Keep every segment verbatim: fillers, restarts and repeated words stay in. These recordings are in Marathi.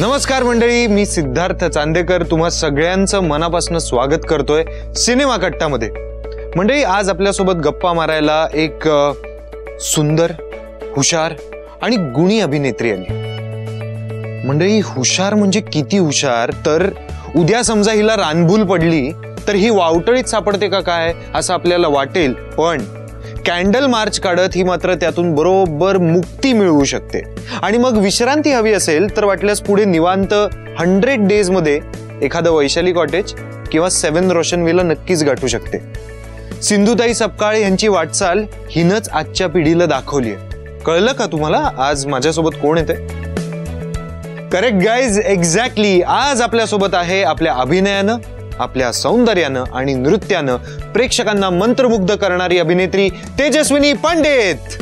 नमस्कार मंडळी, मी सिद्धार्थ चांदेकर तुम्हा सगळ्यांचं मनापासून स्वागत करतोय सिनेमा कट्टामध्ये। मंडळी, आज आपल्यासोबत गप्पा मारायला एक सुंदर, हुशार आणि गुणी अभिनेत्री आली। मंडळी, हुशार म्हणजे किती हुशार, तर उद्या समजा हिला रानभूल पडली तर ही वावटळीत सापडते का काय असं आपल्याला वाटेल, पण कॅन्डल मार्च काढत ही मात्र त्यातून बरोबर मुक्ती मिळवू शकते। आणि मग विश्रांती हवी असेल तर वाटल्यास पुढे निवांत हंड्रेड डेज मध्ये एखादं वैशाली कॉटेज किंवा सेवन रोशन व्हिला नक्कीच गाठू शकते। सिंधुताई सपकाळ यांची वाटचाल हिनच आजच्या पिढीला दाखवली आहे। कळलं का तुम्हाला आज माझ्यासोबत कोण येते? Correct guys, exactly. आज आपल्यासोबत आहे आपल्या अभिनयानं, आपल्या सौंदर्यानं आणि नृत्यानं प्रेक्षकांना मंत्रमुग्ध करणारी अभिनेत्री Tejaswini Pandit.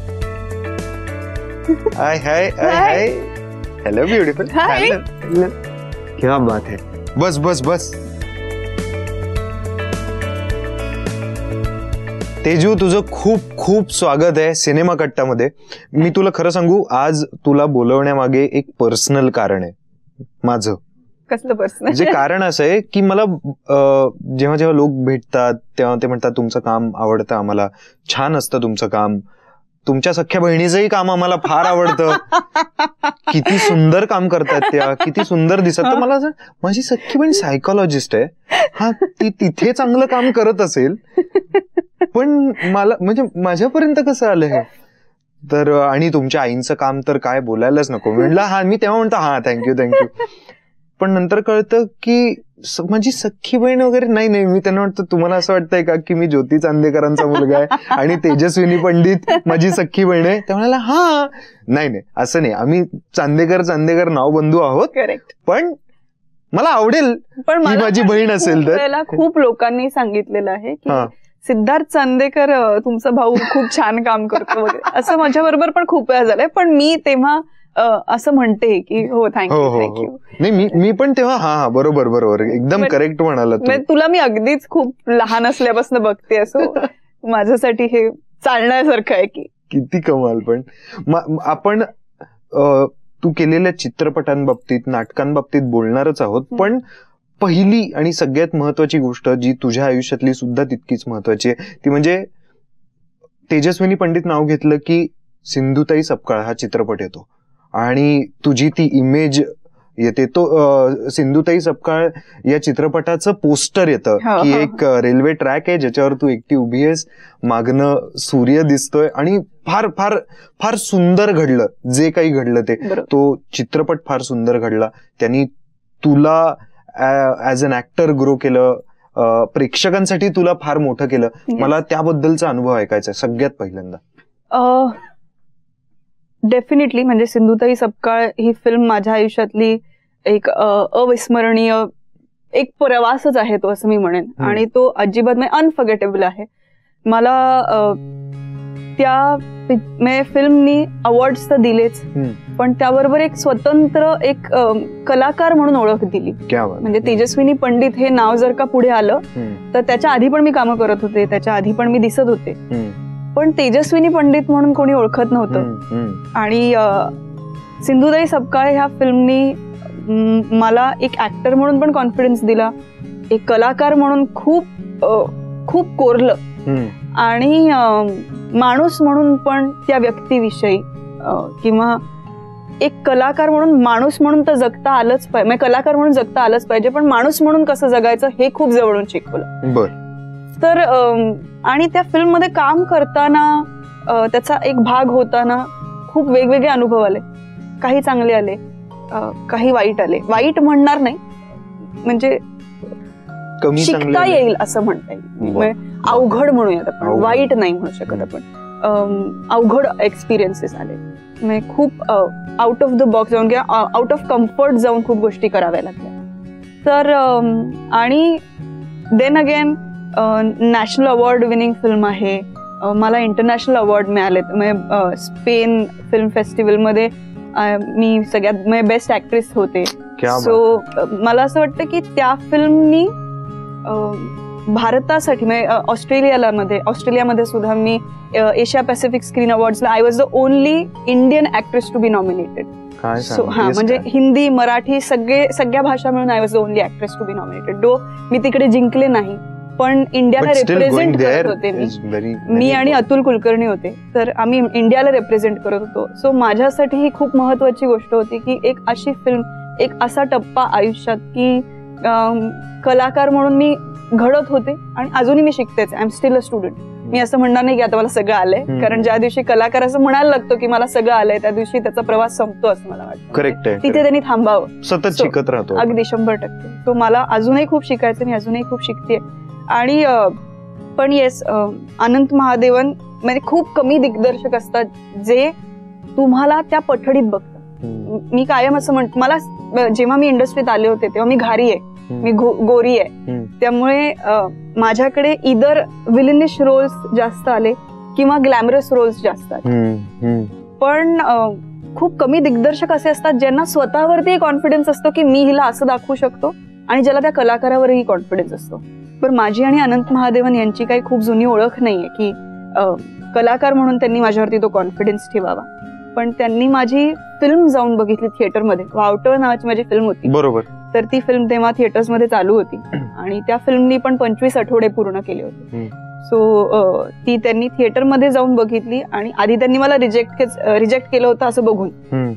Hi hi hi, hello beautiful, क्या बात है, बस बस बस। तेजू, तुझं खूप खूप स्वागत आहे सिनेमा कट्टामध्ये। मी तुला खरं सांगू, आज तुला बोलवण्यामागे एक पर्सनल कारण आहे माझं। कसलं पर्सनल? जे कारण असं आहे की मला जेव्हा जेव्हा लोक भेटतात तेव्हा ते म्हणतात तुमचं काम आवडतं आम्हाला, छान असतं तुमचं काम, तुमच्या सख्या बहिणीचंही काम आम्हाला फार आवडतं, किती सुंदर काम करतात त्या, किती सुंदर दिसत। तर मला असं, माझी सख्खी बहीण सायकोलॉजिस्ट आहे, हा ती तिथे चांगलं काम करत असेल, पण मला म्हणजे माझ्यापर्यंत कसं आलं हे? तर आणि तुमच्या आईंचं काम तर काय बोलायलाच नको। म्हणलं हा, मी तेव्हा म्हणतो हा थँक्यू थँक्यू, पण नंतर कळतं की माझी सख्खी बहीण वगैरे नाही नाही मी त्यांना वाटतं तुम्हाला असं वाटतंय का की मी ज्योती चांदेकरांचा मुलगा आहे आणि तेजस्विनी पंडित माझी सख्खी बहीण आहे? त्या म्हणाला हा नाही नाही असं नाही, आम्ही चांदेकर चांदेकर नाव बंधू आहोत। करेक्ट, पण मला आवडेल पण ही माझी बहीण असेल तर। त्याला खूप लोकांनी सांगितलेलं आहे की सिद्धार्थ चांदेकर तुमचा भाऊ खूप छान काम करतो वगैरे, असं माझ्या बरोबर पण खूप वेळा झालंय, पण मी तेव्हा असं म्हणते की हो थँक्यू थँक्यू। नाही, मी मी पण तेव्हा हा हा बरोबर बरोबर एकदम करेक्ट म्हणाला तू। तुला मी अगदीच खूप लहान असल्यापासून बघते, असं माझ्यासाठी हे चालण्यासारखं आहे की किती कमाल। पण आपण तू केलेल्या चित्रपटांबाबतीत, नाटकांबाबतीत बोलणारच आहोत, पण पहिली आणि सगळ्यात महत्वाची गोष्ट जी तुझ्या आयुष्यातली सुद्धा तितकीच महत्वाची आहे ती म्हणजे तेजस्विनी पंडित नाव घेतलं की सिंधुताई सपकाळ हा चित्रपट येतो आणि तुझी ती इमेज येते। तो सिंधुताई सपकाळ या चित्रपटाचं पोस्टर येतं की एक रेल्वे ट्रॅक आहे ज्याच्यावर तू एकटी उभी आहेस, मागणं सूर्य दिसतोय आणि फार फार फार सुंदर घडलं जे काही घडलं ते। तो चित्रपट फार सुंदर घडला, त्यांनी तुला ऍज अन ऍक्टर ग्रो केलं, प्रेक्षकांसाठी तुला फार मोठं केलं। मला त्याबद्दलचा अनुभव ऐकायचा आहे सगळ्यात पहिल्यांदा। डेफिनेटली, म्हणजे सिंधुताई सपकाळ ही फिल्म माझ्या आयुष्यातली एक अविस्मरणीय एक प्रवासच आहे तो, असं मी म्हणेन, आणि तो अजिबात म्हणजे अनफॉर्गेटेबल आहे। मला त्या फिल्मनी अवॉर्ड्स तर दिलेच, पण त्याबरोबर एक स्वतंत्र एक कलाकार म्हणून ओळख दिली। म्हणजे तेजस्विनी पंडित हे नाव जर का पुढे आलं तर त्याच्या आधी पण मी कामं करत होते, त्याच्या आधी पण मी दिसत होते, पण तेजस्विनी पंडित म्हणून कोणी ओळखत नव्हतं। आणि सिंधुताई सपकाळ ह्या फिल्मनी मला एक ऍक्टर म्हणून पण कॉन्फिडन्स दिला, एक कलाकार म्हणून खूप खूप कोरलं, आणि माणूस म्हणून पण त्या व्यक्तीविषयी किंवा एक कलाकार म्हणून माणूस म्हणून तर जगता आलंच पाहिजे, म्हणजे कलाकार म्हणून जगता आलंच पाहिजे, पण माणूस म्हणून कसं जगायचं हे खूप जवळून शिकवलं। बरं, तर आणि त्या फिल्म मध्ये काम करताना, त्याचा एक भाग होताना खूप वेगवेगळे अनुभव आले, काही चांगले आले, काही वाईट आले। वाईट म्हणणार नाही, म्हणजे शिकता येईल असं म्हणता येईल, अवघड म्हणूयात आपण, वाईट नाही म्हणू शकत आपण। अवघड एक्सपिरियन्सेस आले, म्हणजे खूप आउट ऑफ द बॉक्स जाऊन किंवा आउट ऑफ कम्फर्ट जाऊन खूप गोष्टी कराव्या लागल्या। तर आणि then again national award winning film आहे, मला इंटरनॅशनल अवॉर्ड मिळाले, म्हणजे स्पेन फिल्म फेस्टिवल मध्ये मी सगळ्यात म्हणजे बेस्ट ऍक्ट्रेस होते। सो मला असं वाटतं की त्या फिल्मनी भारतासाठी म्हणजे ऑस्ट्रेलियाला मध्ये ऑस्ट्रेलियामध्ये सुद्धा मी एशिया पॅसिफिक स्क्रीन अवॉर्ड्सला I was the only Indian actress to be nominated. So हा म्हणजे हिंदी मराठी सगळे सगळ्या भाषा मिळून I was the only actress to be nominated. Though मी तिकडे जिंकले नाही पण इंडियाला रिप्रेझेंट करत होते मी मी आणि अतुल कुलकर्णी होते तर आम्ही इंडियाला रिप्रेझेंट करत होतो. सो माझ्यासाठी ही खूप महत्वाची गोष्ट होती की एक अशी फिल्म एक असा टप्पा आयुष्यात की कलाकार म्हणून मी घडत होते आणि अजूनही मी शिकतेच. I am still a student. मी असं म्हणणार नाही की आता मला सगळं आलंय कारण ज्या दिवशी कलाकार असं म्हणायला लागतो की मला सगळं आलंय त्या दिवशी त्याचा प्रवास संपतो असं मला वाटतं. करेक्ट आहे. तिथे त्यांनी थांबावं. सतत शिकत राहतो. अगदी शंभर टक्के. तो मला अजूनही खूप शिकायचं मी अजूनही खूप शिकते. आणि पण येस अनंत महादेवन म्हणजे खूप कमी दिग्दर्शक असतात जे तुम्हाला त्या पठडीत बघतात. मी कायम असं म्हणतो मला जेव्हा मी इंडस्ट्रीत आले होते तेव्हा मी घारी आहे मी गोरी आहे त्यामुळे माझ्याकडे इदर विलिनिश रोल्स जास्त आले किंवा ग्लॅमरस रोल्स जास्त आले. पण खूप कमी दिग्दर्शक असे असतात ज्यांना स्वतःवरती कॉन्फिडन्स असतो की मी हिला असं दाखवू शकतो आणि ज्याला त्या कलाकारावरही कॉन्फिडन्स असतो. पण माझी आणि अनंत महादेवन यांची काही खूप जुनी ओळख नाहीये की कलाकार म्हणून त्यांनी माझ्यावरती तो कॉन्फिडन्स ठेवावा. पण त्यांनी माझी फिल्म जाऊन बघितली थिएटरमध्ये. वावटळ नावाची माझी फिल्म होती. बरोबर. तर ती फिल्म तेव्हा थिएटर्स मध्ये चालू होती आणि त्या फिल्मनी पण पंचवीस आठवडे पूर्ण केले होते. सो ती त्यांनी थिएटरमध्ये जाऊन बघितली आणि आधी त्यांनी मला रिजेक्ट रिजेक्ट केलं होतं असं बघून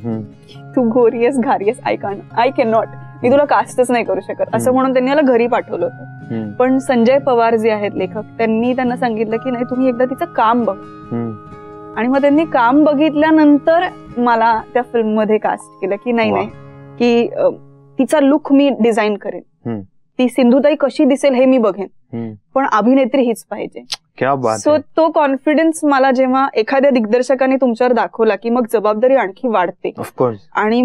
तू गोरियस घारियस I can I can not मी तुला कास्टच नाही करू शकत असं म्हणून त्यांनी मला घरी पाठवलं होतं. पण संजय पवार जे आहेत लेखक त्यांनी त्यांना सांगितलं की नाही तुम्ही एकदा तिचं काम बघ आणि मग त्यांनी काम बघितल्यानंतर मला त्या फिल्म मध्ये कास्ट केलं की नाही नाही की तिचा लुक मी डिझाईन करेन ती सिंधुताई कशी दिसेल हे मी बघेन पण अभिनेत्री हीच पाहिजे. सो तो कॉन्फिडन्स मला जेव्हा एखाद्या दिग्दर्शकाने तुमच्यावर दाखवला की मग जबाबदारी आणखी वाढते. आणि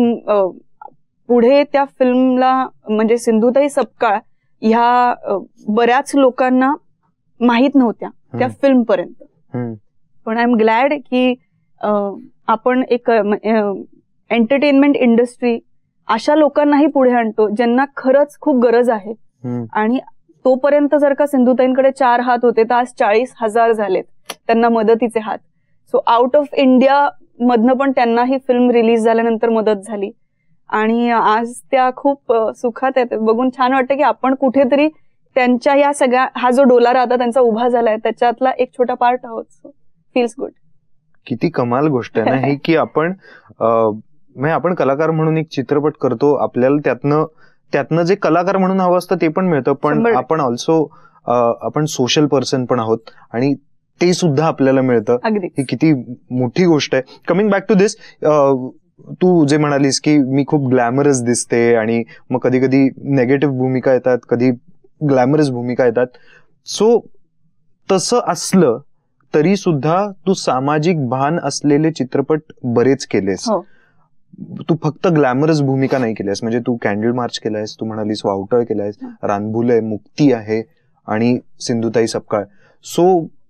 पुढे त्या फिल्मला म्हणजे सिंधुताई सपकाळ ह्या बऱ्याच लोकांना माहित नव्हत्या त्या फिल्म पर्यंत. पण आय एम ग्लॅड की आपण एक एंटरटेनमेंट इंडस्ट्री अशा लोकांनाही पुढे आणतो ज्यांना खरंच खूप गरज आहे. आणि तोपर्यंत जर का सिंधुताईंकडे चार हात होते तर आज चाळीस हजार झालेत त्यांना मदतीचे हात. सो आउट ऑफ इंडिया मधनं पण त्यांना ही फिल्म रिलीज झाल्यानंतर मदत झाली आणि आज त्या खूप सुखात आहेत. बघून छान वाटतं की आपण कुठेतरी त्यांच्या या सगळ्या हा जो डोलारा आता त्यांचा उभा झालाय त्याच्यातला एक छोटा पार्ट आहोत. So feels good. किती कमाल गोष्ट आहे ना ही की आपण म्हणजे आपण कलाकार म्हणून एक चित्रपट करतो आपल्याला त्यातनं त्यातनं जे कलाकार म्हणून हवं असतं ते पण मिळतं पण आपण ऑल्सो आपण सोशल पर्सन पण आहोत आणि ते सुद्धा आपल्याला मिळतं. ही किती मोठी गोष्ट आहे. कमिंग बॅक टू दिस तू जे म्हणालीस की मी खूप ग्लॅमरस दिसते आणि मग कधी कधी नेगेटिव्ह भूमिका येतात कधी ग्लॅमरस भूमिका येतात. सो तसं असलं तरी सुद्धा तू सामाजिक भान असलेले चित्रपट बरेच केलेस. तू फक्त ग्लॅमरस भूमिका नाही केल्यास म्हणजे तू कॅन्डल मार्च केलायस तू म्हणालीस वावटळ केलायस रानभुले मुक्ती आहे आणि सिंधुताई सपकाळ. सो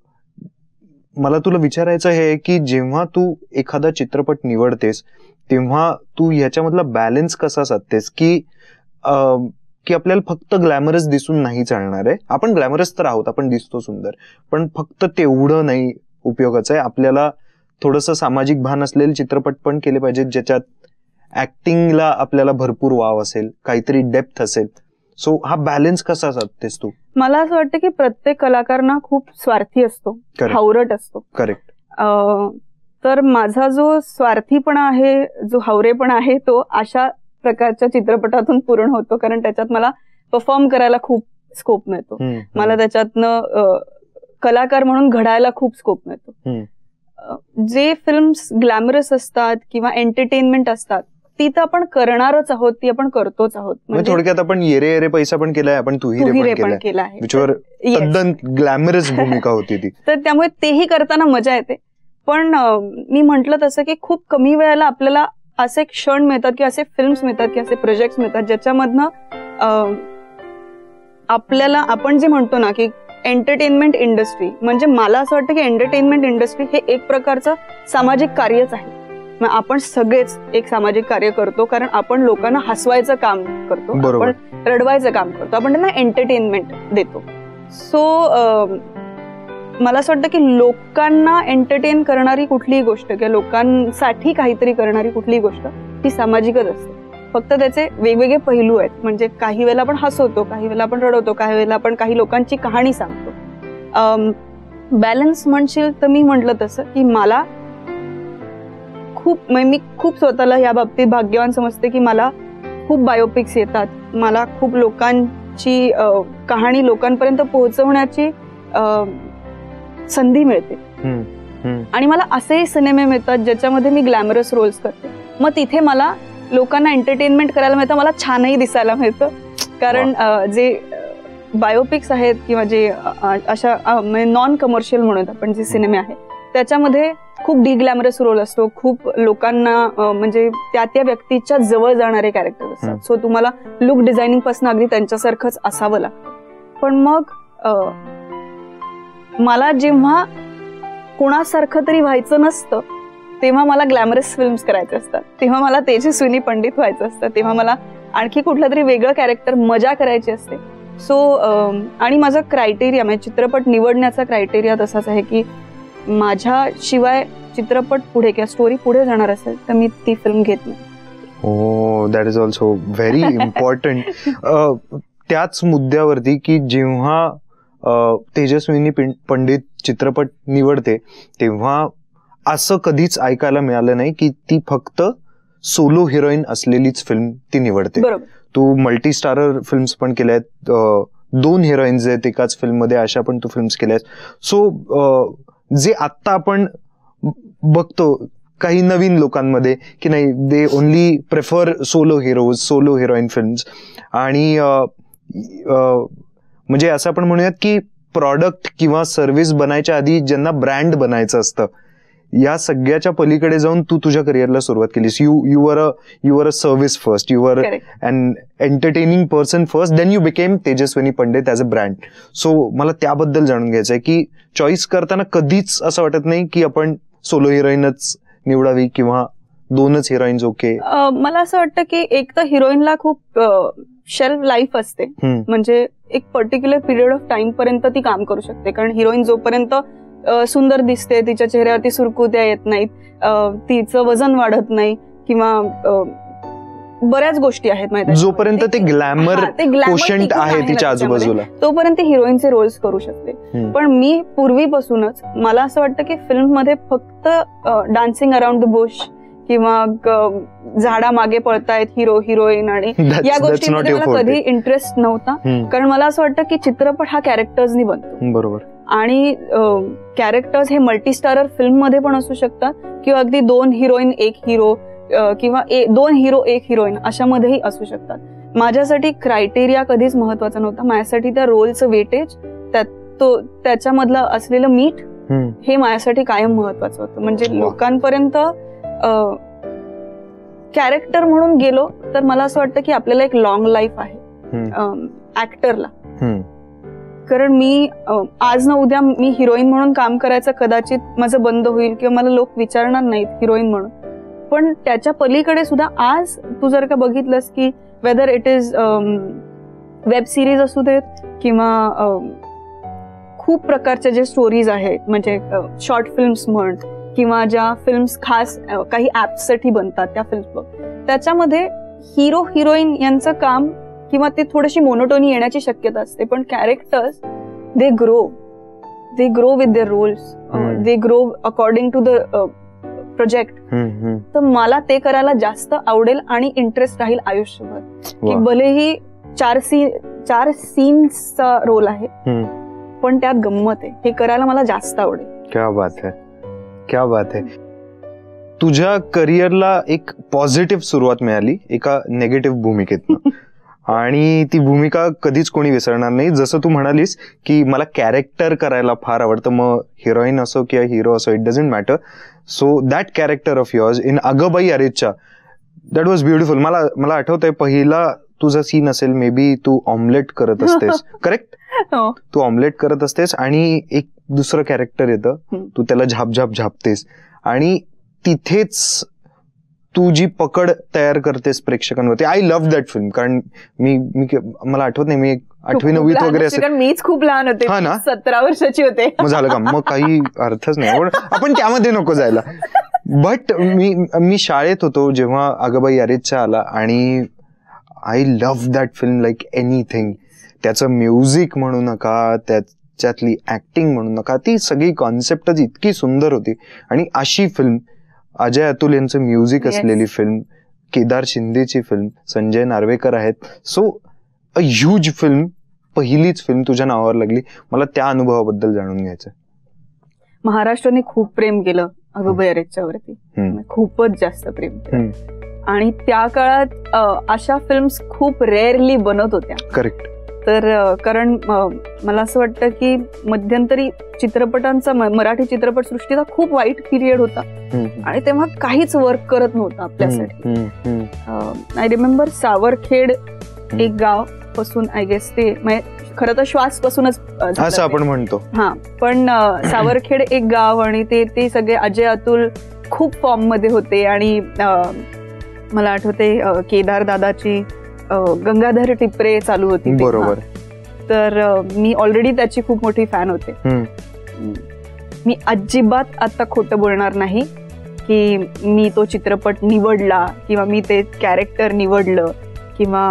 मला तुला विचारायचं आहे की जेव्हा तू एखादा चित्रपट निवडतेस तेव्हा तू ह्याच्यामधला बॅलन्स कसा साधतेस की की आपल्याला फक्त ग्लॅमरस दिसून नाही चालणार आहे. आपण ग्लॅमरस तर आहोत आपण दिसतो सुंदर पण फक्त तेवढं नाही उपयोगाचं आहे. आपल्याला थोडंसं सामाजिक भान असलेले चित्रपट पण केले पाहिजेत ज्याच्यात ऍक्टिंगला आपल्याला भरपूर वाव असेल काहीतरी डेप्थ असेल. सो हा बॅलन्स कसा साधतेस तू? मला असं वाटतं की प्रत्येक कलाकार ना खूप स्वार्थी असतो हावरट असतो. करेक्ट. तर माझा जो स्वार्थीपणा आहे जो हावरेपणा आहे तो अशा प्रकारच्या चित्रपटातून पूर्ण होतो कारण त्याच्यात मला परफॉर्म करायला खूप स्कोप मिळतो. मला त्याच्यातनं कलाकार म्हणून घडायला खूप स्कोप मिळतो. जे फिल्म्स ग्लॅमरस असतात किंवा एंटरटेनमेंट असतात ती तर आपण करणारच आहोत ती आपण करतोच आहोत. म्हणजे थोडक्यात आपण येरे येरे पैसा पण केलाय आपण तू हिरे पण केला आहे ग्लॅमरस भूमिका होती ती. तर त्यामुळे तेही करताना मजा येते. पण मी म्हंटल तसं की खूप कमी वेळेला आपल्याला असे क्षण मिळतात की असे फिल्म्स मिळतात की असे प्रोजेक्ट मिळतात ज्याच्यामधनं आपल्याला आपण जे म्हणतो ना की एंटरटेनमेंट इंडस्ट्री म्हणजे मला असं वाटतं की एंटरटेनमेंट इंडस्ट्री हे एक प्रकारचं सामाजिक कार्यच आहे. आपण सगळेच एक सामाजिक कार्य करतो कारण आपण लोकांना हसवायचं काम करतो आपण रडवायचं काम करतो आपण त्यांना एंटरटेनमेंट देतो. सो मला असं वाटतं की लोकांना एंटरटेन करणारी कुठलीही गोष्ट किंवा लोकांसाठी काहीतरी करणारी कुठलीही गोष्ट ही सामाजिकच असते. फक्त त्याचे वेगवेगळे पैलू आहेत. म्हणजे काही वेळेला आपण हसवतो, काही वेळेला आपण रडवतो, काही वेळेला आपण काही लोकांची कहाणी सांगतो. बॅलन्स म्हणशील तर मी म्हटलं तसं की मला खूप मी खूप स्वतःला या बाबतीत भाग्यवान समजते की मला खूप बायोपिक्स येतात. मला खूप लोकांची कहाणी लोकांपर्यंत पोहोचवण्याची संधी मिळते. आणि मला असेही सिनेमे मिळतात ज्याच्यामध्ये मी ग्लॅमरस रोल्स करते. मग तिथे मला लोकांना एंटरटेनमेंट करायला मिळतं, मला छानही दिसायला मिळतं. कारण जे बायोपिक्स आहेत किंवा जे अशा नॉन कमर्शियल म्हणून आपण जे सिनेमे आहेत त्याच्यामध्ये खूप डिग्लॅमरस रोल असतो. खूप लोकांना म्हणजे त्या त्या व्यक्तीच्या जवळ जाणारे कॅरेक्टर असतात. सो तुम्हाला लुक डिझायनिंग पासून अगदी त्यांच्यासारखंच असावं लागतं. पण मग मला जेव्हा कोणासारखं तरी व्हायचं नसतं तेव्हा मला ग्लॅमरस फिल्म्स करायचे असतात. तेव्हा मला तेजस्विनी पंडित व्हायचं असतं. तेव्हा मला आणखी कुठलं तरी वेगळं कॅरेक्टर मजा करायची असते. सो आणि माझा क्रायटेरिया म्हणजे चित्रपट निवडण्याचा क्रायटेरिया तसाच आहे की माझ्याशिवाय चित्रपट पुढे किंवा स्टोरी पुढे जाणार असेल तर मी ती फिल्म घेत नाही. हो, that is also very important. त्याच मुद्द्यावरती की जेव्हा तेजस्विनी पंडित चित्रपट निवडते तेव्हा असं कधीच ऐकायला मिळालं नाही की ती फक्त सोलो हिरोईन असलेलीच फिल्म ती निवडते. तू मल्टी स्टारर फिल्म्स पण केल्या आहेत, दोन हिरोईन्स आहेत एकाच फिल्म मध्ये, अशा पण तू फिल्म्स केल्या आहेत. सो जे आत्ता आपण बघतो काही नवीन लोकांमध्ये की नाही, they only prefer solo heroes, solo heroine films. आणि म्हणजे असं आपण म्हणूयात की प्रॉडक्ट किंवा सर्व्हिस बनायच्या आधी ज्यांना ब्रँड बनायचं असतं या सगळ्याच्या पलीकडे जाऊन तू तुझ्या करिअरला सुरुवात केलीस. You you were a you were a service first, you were an entertaining person first, then you became Tejaswini Pandit as a brand. So मला त्याबद्दल जाणून घ्यायचं आहे की चॉईस करताना कधीच असं वाटत नाही की आपण सोलो हिरोईनच निवडावी किंवा दोनच हिरोईन्स ओके? मला असं वाटतं की एक तर हिरोईनला खूप शेल्फ लाईफ असते. म्हणजे एक पर्टिक्युलर पिरियड ऑफ टाइम पर्यंत ती काम करू शकते. कारण हिरोईन जोपर्यंत सुंदर दिसते, तिच्या चेहऱ्यावरती सुरकुत्या येत नाहीत, तिचं वजन वाढत नाही किंवा बऱ्याच गोष्टी आहेत माहिती, जोपर्यंत ते ग्लॅमर कोशंट आहे तिच्या आजूबाजूला तोपर्यंत हिरोईनचे रोल्स करू शकते. पण मी पूर्वीपासूनच मला असं वाटतं की फिल्म मध्ये फक्त डान्सिंग अराउंड द बुश किंवा झाडा मागे पळतायत हिरो हिरोईन आणि या गोष्टींमध्ये मला कधी इंटरेस्ट नव्हता. कारण मला असं वाटतं की चित्रपट हा कॅरेक्टर्सनी बनतो. बरोबर. आणि कॅरेक्टर्स हे मल्टीस्टारर फिल्म मध्ये पण असू शकतात किंवा अगदी दोन हिरोईन एक हिरो किंवा दोन हिरो एक हिरोईन अशामध्येही असू शकतात. माझ्यासाठी क्रायटेरिया कधीच महत्वाचा नव्हता. माझ्यासाठी त्या रोलचं वेटेज, तो त्याच्यामधलं असलेलं मीठ हे माझ्यासाठी कायम महत्वाचं होतं. म्हणजे लोकांपर्यंत कॅरेक्टर म्हणून गेलो तर मला असं वाटतं की आपल्याला एक लॉंग लाईफ आहे ऍक्टरला. कारण मी आज ना उद्या मी हिरोईन म्हणून काम करायचं कदाचित माझं बंद होईल किंवा मला लोक विचारणार नाहीत हिरोईन म्हणून. पण त्याच्या पलीकडे सुद्धा आज तू जर का बघितलंस की whether it is web series असू देत किंवा खूप प्रकारचे जे स्टोरीज आहेत, म्हणजे शॉर्ट फिल्म्स म्हण किंवा ज्या फिल्म्स खास काही ऍप्ससाठी बनतात त्या फिल्म्स, त्याच्यामध्ये हिरो हिरोईन यांचं काम किंवा ते थोडीशी मोनोटोनी येण्याची शक्यता असते. पण characters they grow they grow with their roles, they grow according to the project. तर मला ते करायला जास्त आवडेल आणि इंटरेस्ट राहील आयुष्यभर. की भलेही चार सीन चार सीन्सचा रोल आहे पण त्यात गंमत आहे, हे करायला मला जास्त आवडेल. क्या बात है, क्या बात है. तुझ्या करिअरला एक पॉझिटिव्ह सुरुवात मिळाली एका नेगेटिव्ह भूमिकेतनं आणि ती भूमिका कधीच कोणी विसरणार नाही. जसं तू म्हणालीस की मला कॅरेक्टर करायला फार आवडतं, मग हिरोईन असो किंवा हिरो असो, it doesn't matter. So that character of yours in Agabai Arechya, that was beautiful. मला मला आठवतंय पहिला तुझा सीन असेल मे बी, तू ऑमलेट करत असतेस, करेक्ट? तू ऑमलेट करत असतेस आणि एक दुसरं कॅरेक्टर येतं, तू त्याला झाप झाप झापतेस आणि तिथेच तू जी पकड तयार करतेस प्रेक्षकांवरती. I love that film. कारण मी मी मला आठवत नाही, मी आठवी नववीत वगैरे असेल. मीच खूप लहान होते. हा ना, सतरा वर्षाची होते. मग झालं का, मग काही अर्थच नाही. आपण त्यामध्ये नको जायला. बट मी मी शाळेत होतो जेव्हा अगबाई अरेच्चा आला, आणि I love that film like anything. त्याचं म्युझिक म्हणू नका, त्याच्यातली ऍक्टिंग म्हणू नका, ती सगळी कॉन्सेप्टच इतकी सुंदर होती. आणि अशी फिल्म, अजय अतुल यांचं म्युझिक असलेली फिल्म, केदार शिंदेची फिल्म, संजय नार्वेकर आहेत. सो अ ह्यूज फिल्म, पहिलीच फिल्म तुझ्या नावावर लागली. मला त्या अनुभवाबद्दल जाणून घ्यायचं. महाराष्ट्राने खूप प्रेम केलं अगबाई अरेच्चावरती, खूपच जास्त प्रेम केलं. आणि त्या काळात अशा फिल्म्स खूप रेअरली बनत होत्या. करेक्ट. तर कारण मला असं वाटतं की मध्यंतरी चित्रपटांचा, मराठी चित्रपटसृष्टीचा खूप वाईट पिरियड होता, आणि तेव्हा काहीच वर्क करत नव्हतं आपल्यासाठी. आय रिमेंबर सावरखेड एक गाव पासून, आय गेस ते खरं तर श्वास पासूनच असं आपण म्हणतो. हा, पण सावरखेड एक गाव, आणि ते ते सगळे अजय अतुल खूप फॉर्म मध्ये होते. आणि मला आठवते केदार दादाची गंगाधर टिपरे चालू होती. बरोबर. तर मी ऑलरेडी त्याची खूप मोठी फॅन होते. मी अजिबात आता खोटं बोलणार नाही की मी तो चित्रपट निवडला, किंवा मी ते कॅरेक्टर निवडलं, किंवा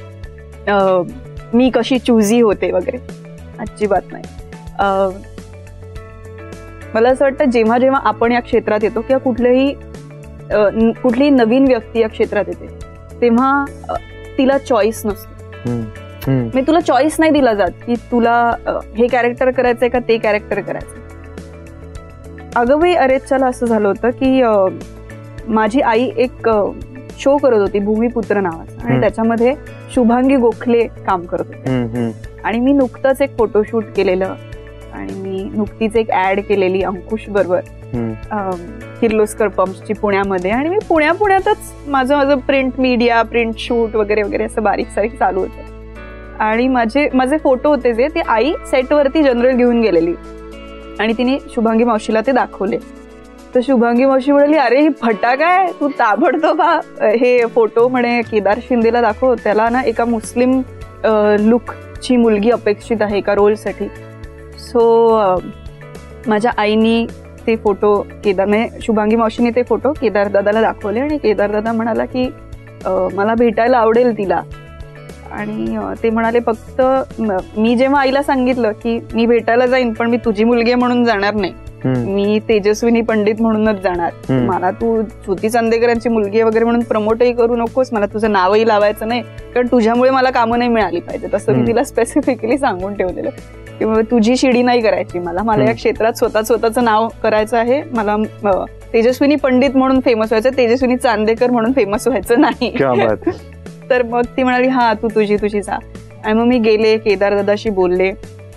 मी कशी चुजी होते वगैरे. अजिबात नाही. मला असं वाटतं जेव्हा जेव्हा आपण या क्षेत्रात येतो, किंवा कुठल्याही कुठलीही नवीन व्यक्ती या क्षेत्रात येते, तेव्हा तिला चॉईस नसतो. मी तुला चॉईस नाही दिला जात की तुला हे कॅरेक्टर करायचंय का ते कॅरेक्टर करायचंय. अगबाई अरेच्चाला असं झालं होतं की माझी आई एक शो करत होती, भूमिपुत्र नावाचा, आणि त्याच्यामध्ये शुभांगी गोखले काम करत होते. आणि मी नुकतंच एक फोटोशूट केलेलं, आणि मी नुकतीच एक ऍड केलेली अंकुश बरोबर किर्लोस्कर पंप्सची पुण्यामध्ये. आणि मी पुण्या पुण्यातच माझं माझं प्रिंट मीडिया, प्रिंट शूट वगैरे वगैरे असं बारीक सारीक चालू होतं. आणि माझे माझे फोटो होते जे ते आई सेटवरती जनरल घेऊन गेलेली, आणि तिने शुभांगी मावशीला ते दाखवले. तर शुभांगी मावशी म्हणाली, अरे ही फटाक आहे, तू ताबडतोब हे फोटो म्हणे केदार शिंदेला दाखव, त्याला ना एका मुस्लिम लुकची मुलगी अपेक्षित आहे एका रोलसाठी. सो माझ्या आईनी ते फोटो केदार, म्हणजे शुभांगी मावशीने ते फोटो केदार दादाला दाखवले, आणि केदार दादा म्हणाला की मला भेटायला आवडेल तिला. आणि ते म्हणाले, फक्त मी जेव्हा आईला सांगितलं की मी भेटायला जाईन, पण मी तुझी मुलगी म्हणून जाणार नाही, मी तेजस्विनी पंडित म्हणूनच जाणार, मला तू श्रुती चांदेकरांची मुलगी वगैरे म्हणून प्रमोटही करू नकोस, मला तुझं नावही लावायचं नाही, कारण तुझ्यामुळे मला कामं नाही मिळाली पाहिजे. तसं मी तिला स्पेसिफिकली सांगून ठेवलेलं किंवा तुझी शिडी नाही करायची, मला मला या क्षेत्रात स्वतः स्वतःचं नाव करायचं आहे, मला तेजस्विनी पंडित म्हणून फेमस व्हायचं, तेजस्विनी चांदेकर म्हणून फेमस व्हायचं नाही. तर मग ती म्हणाली, हा तू तुझी तुझी जा. आणि मग मी गेले, केदार दादाशी बोलले,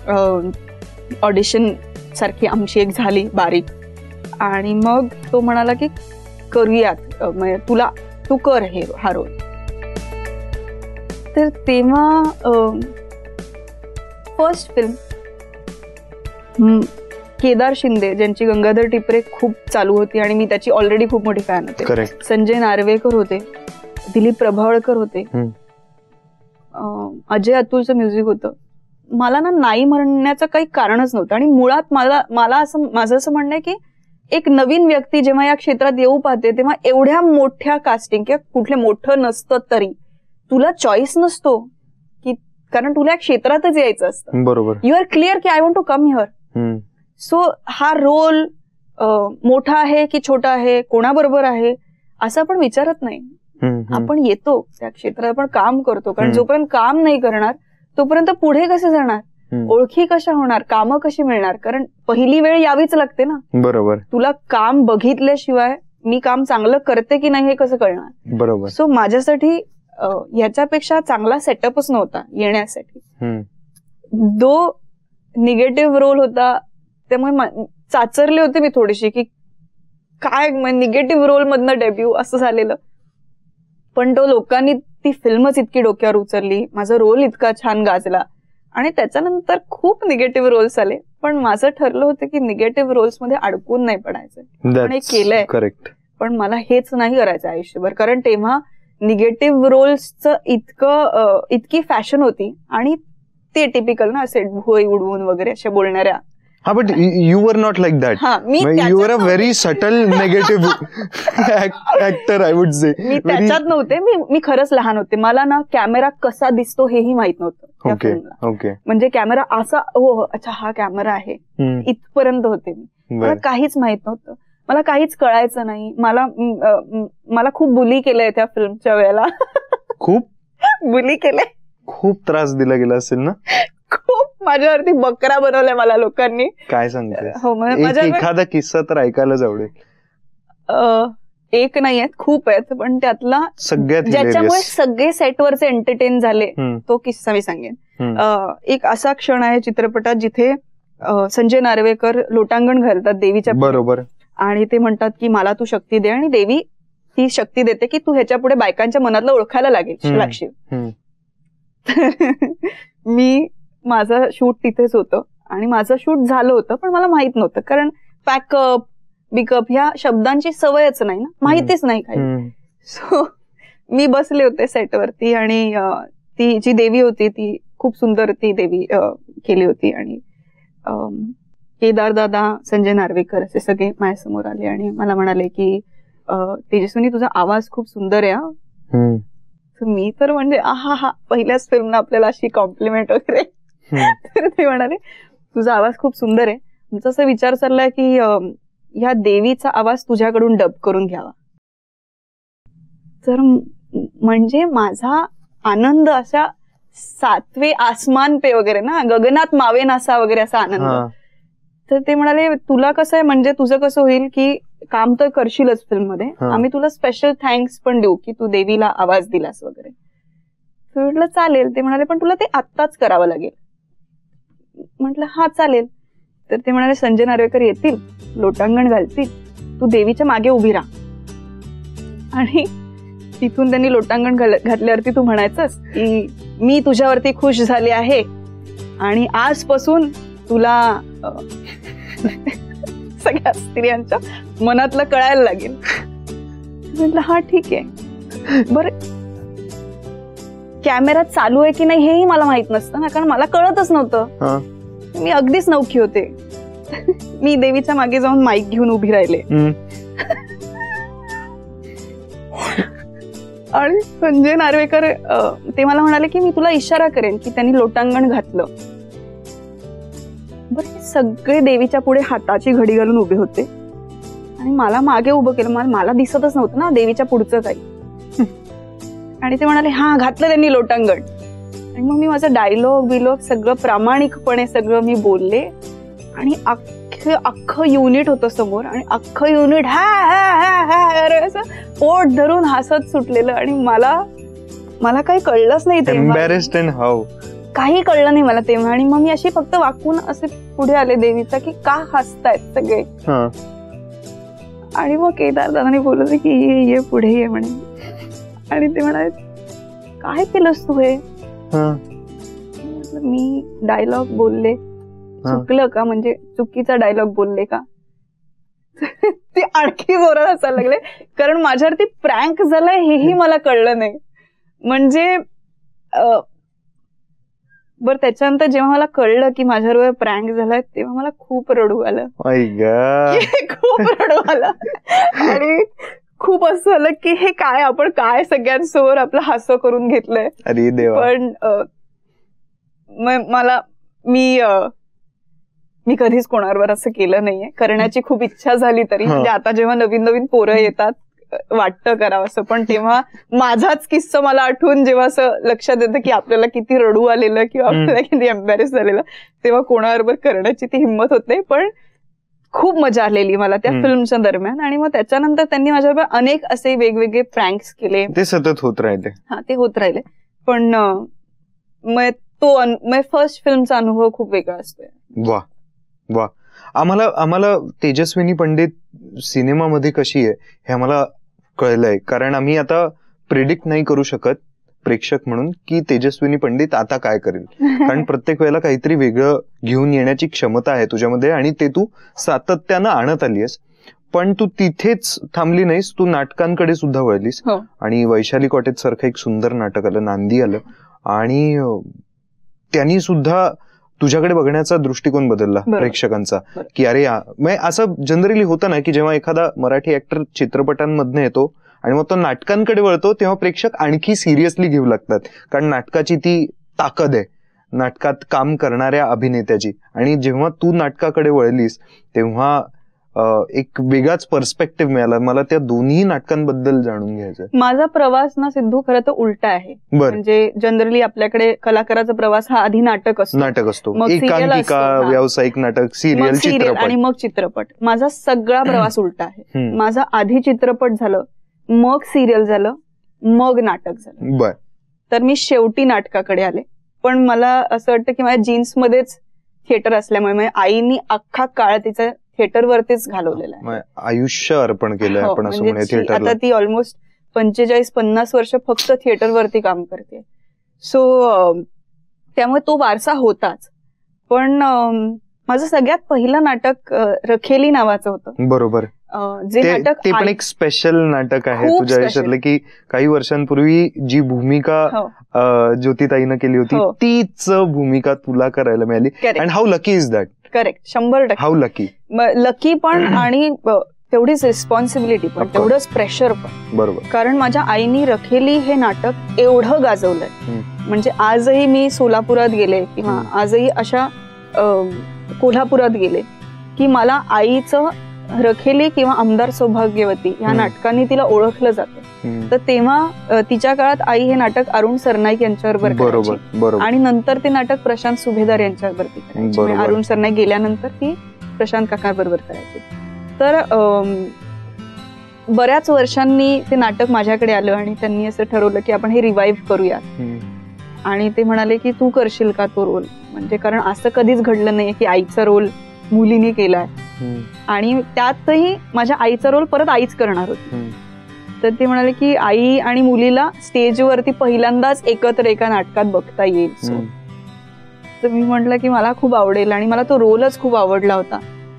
ऑडिशन सारखी आमची एक झाली बारीक, आणि मग तो म्हणाला की करूयात, तुला तू कर हे हा रोल. तर तेव्हा फर्स्ट फिल्म केदार शिंदे, ज्यांची गंगाधर टिपरे खूप चालू होती, आणि मी त्याची ऑलरेडी खूप मोठी फॅन होते. संजय नार्वेकर होते, दिलीप प्रभावळकर होते, अजय अतुलचं म्युझिक होतं. मला ना नाही म्हणण्याचं काही कारणच नव्हतं. आणि मुळात मला मला असं माझं असं म्हणणं आहे की एक नवीन व्यक्ती जेव्हा या क्षेत्रात येऊ पाहते, तेव्हा एवढ्या मोठ्या कास्टिंग किंवा कुठले मोठं नसतं तरी तुला चॉईस नसतो, की कारण तुला या क्षेत्रातच यायचं असतं. बरोबर. यू आर क्लिअर की I want to come here. So हा रोल मोठा आहे की छोटा आहे, कोणाबरोबर आहे, असं आपण विचारत नाही. आपण येतो त्या क्षेत्रात, आपण काम करतो, कारण जोपर्यंत काम नाही करणार तोपर्यंत पुढे कसे जाणार, ओळखी कशा होणार, कामं कशी मिळणार, कारण पहिली वेळ यावीच लागते ना. बरोबर. तुला काम बघितल्याशिवाय मी काम चांगलं करते की नाही हे कसं कळणार. बरोबर. सो माझ्यासाठी ह्याच्यापेक्षा चांगला सेटअपच नव्हता येण्यासाठी. दो निगेटिव्ह रोल होता, त्यामुळे चाचरले होते मी थोडीशी की काय निगेटिव्ह रोल मधनं डेब्यू असं झालेलं. पण तो लोकांनी ती फिल्मच इतकी डोक्यावर उचलली, माझा रोल इतका छान गाजला, आणि त्याच्यानंतर खूप निगेटिव्ह रोल्स आले. पण माझं ठरलं होतं की निगेटिव्ह रोल्स मध्ये अडकून नाही पडायचं, आणि केलंय. करेक्ट. पण मला हेच नाही करायचं आयुष्यभर, कारण तेव्हा निगेटिव्ह रोल्सचं इतकं इतकी फॅशन होती आणि ते टिपिकल ना असे भुई उडवून वगैरे अशा बोलणाऱ्या. हा, but you were not like that. You are a very subtle negative actor, I would say. मी त्याच्यात नव्हते. मी मी खरंच लहान होते. मला ना कॅमेरा कसा दिसतो हेही माहित नव्हतं. Okay okay. म्हणजे कॅमेरा असा, हो अच्छा हा कॅमेरा आहे, इथपर्यंत होते मी. मला काहीच माहित नव्हतं, मला काहीच कळायचं नाही. मला मला खूप बुली केलंय त्या फिल्मच्या वेळेला. खूप बुली केलंय, खूप त्रास दिला गेला असेल ना. खूप माझ्यावरती बकरा बनवलाय मला लोकांनी. काय सांगते? हो, एखादा किस्सा तर ऐकायलाच आवडेल. एक नाही आहेत, खूप आहेत, पण त्यातला सगळ्यात ज्याच्यामुळे सगळे सेटवरचे एंटरटेन झाले तो किस्सा मी सांगेन. एक असा क्षण आहे चित्रपटात जिथे संजय नार्वेकर लोटांगण घालतात देवीच्या, बरोबर, आणि ते म्हणतात की मला तू शक्ती दे, आणि देवी ती शक्ती देते की तू ह्याच्या पुढे बायकांच्या मनातलं ओळखायला लागेल लागशील. मी माझं शूट तिथेच होतं आणि माझं शूट झालं होतं, पण मला माहित नव्हतं, कारण पॅकअप बिकअप ह्या शब्दांची सवयच नाही ना, माहितीच नाही काही. सो मी बसले होते सेटवरती आणि ती जी देवी होती ती खूप सुंदर ती देवी केली होती, आणि केदार दादा, संजय नार्वेकर असे सगळे माझ्यासमोर आले आणि मला म्हणाले की तेजस्विनी तुझा आवाज खूप सुंदर आहे. मी तर म्हणजे आहा हा पहिल्याच फिल्मला आपल्याला अशी कॉम्प्लिमेंट वगैरे. तर ते म्हणाले तुझा आवाज खूप सुंदर आहे, तुमचा असा विचार चाललाय की ह्या देवीचा आवाज तुझ्याकडून डब करून घ्यावा. तर म्हणजे माझा आनंद असा सातवे आसमान पे वगैरे ना, गगनात मावे नासा वगैरे असा आनंद. तर ते म्हणाले तुला कसं आहे, म्हणजे तुझं कसं होईल की काम तर करशीलच फिल्म मध्ये, आम्ही तुला स्पेशल थँक्स पण देऊ की तू देवीला आवाज दिलास वगैरे. तर म्हटलं चालेल. ते म्हणाले पण तुला ते आत्ताच करावं लागेल. म्हटलं हा चालेल. तर ते म्हणाले संजय नार्वेकर येतील, लोटांगण घालतील, तू देवीच्या मागे उभी राहा, आणि तिथून त्यांनी लोटांगण घातल्यावरती तू म्हणायचंस की मी तुझ्यावरती खुश झाले आहे आणि आजपासून तुला सगळ्या स्त्रियांच्या मनातलं कळायला लागेल. म्हटलं हा ठीक आहे. बरं कॅमेरा चालू आहे की नाही हेही मला माहित नसतं ना, कारण मला कळतच नव्हतं. मी अगदीच नवखी होते. मी देवीच्या मागे जाऊन माईक घेऊन उभी राहिले आणि संजय नार्वेकर ते मला म्हणाले की मी तुला इशारा करेन की त्यांनी लोटांगण घातलं. बरं सगळे देवीच्या पुढे हाताची घडी घालून उभे होते आणि मला मागे उभं केलं. मला मला दिसतच नव्हतं ना देवीच्या पुढचं काही. आणि ते म्हणाले हा घातलं त्यांनी लोटांगण. आणि मग मी माझं डायलॉग बिलॉग सगळं प्रामाणिकपणे सगळं मी बोलले, आणि अख्खं अख्खं युनिट होतं समोर, आणि अख्खं युनिट हा हा हा हा अरे असं पोट धरून हसत सुटलेलं. आणि मला मला काही कळलंच नाही तेव्हा, काही कळलं नाही मला तेव्हा. आणि मग मी अशी फक्त वाकून असे पुढे आले देवीचा की का हसतायत सगळे. आणि मग केदार दादाने बोलवलं की ये ये पुढे ये म्हणे. आणि ते म्हणाले काय केलंस तू हे. मी डायलॉग बोलले, चुकलं का, म्हणजे चुकीचा डायलॉग बोलले का. ते आणखी जोरात हसायला लागले, कारण माझ्यावरती प्रँक झालाय हेही मला कळलं नाही. म्हणजे बर त्याच्यानंतर जेव्हा मला कळलं की माझ्यावर प्रँक झालाय तेव्हा मला खूप रडू आलं. खूप रडू आलं आणि खूप असं झालं की हे काय आपण काय सगळ्यांसमोर आपलं हास्य करून घेतलंय. अरे देवा. पण मला मी मी कधीच कोणावर असं केलं नाहीये. करण्याची खूप इच्छा झाली तरी, म्हणजे आता जेव्हा नवीन नवीन पोरं येतात वाटतं करावं असं, पण तेव्हा माझाच किस्सा मला आठवून जेव्हा असं लक्षात येतं की आपल्याला किती रडू आलेलं किंवा आपल्याला किती एम्बॅरेस झालेलं, तेव्हा कोणाबरोबर करण्याची ती हिंमत होत नाही. पण खूप मजा आलेली मला त्या फिल्मच्या दरम्यान. आणि मग त्याच्यानंतर त्यांनी माझ्याबरोबर अनेक असे वेगवेगळे प्रँक्स केले, ते सतत होत राहिले. हा ते होत राहिले. पण मग तो फर्स्ट फिल्मचा अनुभव खूप वेगळा असतोय. वा वा. आम्हाला आम्हाला तेजस्विनी पंडित सिनेमामध्ये कशी आहे हे आम्हाला कळलंय, कारण आम्ही आता प्रिडिक्ट नाही करू शकत प्रेक्षक म्हणून की तेजस्विनी पंडित आता काय करेल, कारण प्रत्येक वेळेला काहीतरी वेगळं घेऊन येण्याची क्षमता आहे तुझ्यामध्ये आणि ते तू सातत्यानं आणत आली आहेस. पण तू तिथेच थांबली नाहीस, तू नाटकांकडे सुद्धा वळलीस. आणि वैशाली कॉटेज सारखं एक सुंदर नाटक आलं, नांदी आलं, आणि त्यांनी सुद्धा तुझ्याकडे बघण्याचा दृष्टिकोन बदलला प्रेक्षकांचा, की अरे असं जनरली होतं ना की जेव्हा एखादा मराठी ऍक्टर चित्रपटांमधनं येतो आणि मग तो नाटकांकडे वळतो तेव्हा प्रेक्षक आणखी सिरियसली घेऊ लागतात, कारण नाटकाची ती ताकद आहे, नाटकात काम करणाऱ्या अभिनेत्याची. आणि जेव्हा तू नाटकाकडे वळलीस तेव्हा एक वेगळाच पर्स्पेक्टिव्ह मिळाला मला. त्या दोन्ही नाटकांबद्दल जाणून घ्यायचं. माझा प्रवास ना सिद्धू खरं तर उलटा आहे. म्हणजे जनरली आपल्याकडे कलाकाराचा प्रवास हा आधी नाटक असतो, नाटक असतो, एकांकिका, व्यावसायिक नाटक, सिरियल, चित्रपट आणि मग चित्रपट. माझा सगळा प्रवास उलटा आहे. माझा आधी चित्रपट झालं, मग सिरियल झालं, मग नाटक झालं. बर. तर मी शेवटी नाटकाकडे आले. पण मला असं वाटतं की माझ्या जीन्स मध्येच थिएटर असल्यामुळे आईनी अख्खा काळ तिचा थिएटरवरतीच घालवलेला आहे, आयुष्य अर्पण केलंय आपण असं म्हणूया थिएटरला. आता ती ऑलमोस्ट पंचेचाळीस पन्नास वर्ष फक्त थिएटरवरती काम करते. सो त्यामुळे तो वारसा होताच. पण माझं सगळ्यात पहिलं नाटक रखेली नावाचं होतं. बरोबर. जे नाटक ते पण एक स्पेशल नाटक आहे तुझ्या आयुष्यातलं, की काही वर्षांपूर्वी जी भूमिका ज्योतिताईनं केली होती तीच भूमिका तुला करायला मिळाली. And how lucky is that. Correct, शंभर टक्के. How lucky. लकी पण आणि तेवढीच रिस्पॉन्सिबिलिटी पण, तेवढंच प्रेशर पण. बरोबर. कारण माझ्या आईनी रखेली हे नाटक एवढं गाजवलंय, म्हणजे आजही मी सोलापुरात गेले किंवा आजही अशा कोल्हापुरात गेले की मला आईचं रखेली किंवा आमदार सौभाग्यवती ह्या नाटकांनी तिला ओळखलं जातं. तर तेव्हा तिच्या काळात आई हे नाटक अरुण सरनाईक यांच्याबरोबर करायची आणि नंतर ते नाटक प्रशांत सुभेदार यांच्यावरती करायची. अरुण सरनाईक गेल्यानंतर ती प्रशांत काका बरोबर करायची. तर बऱ्याच वर्षांनी ते नाटक माझ्याकडे आलं आणि त्यांनी असं ठरवलं की आपण हे रिवाइव्ह करूया. आणि ते म्हणाले की तू करशील का तो रोल, म्हणजे कारण असं कधीच घडलं नाही की आईचा रोल मुलीने केलाय. आणि त्यातही माझ्या आईचा रोल परत आईच करणार होती. तर ते म्हणाले की आई आणि मुलीला स्टेजवरती पहिल्यांदाच एकत्र एका नाटकात बघता येईल. तर मी म्हटलं की मला खूप आवडेल आणि मला तो रोलच खूप आवडला होता.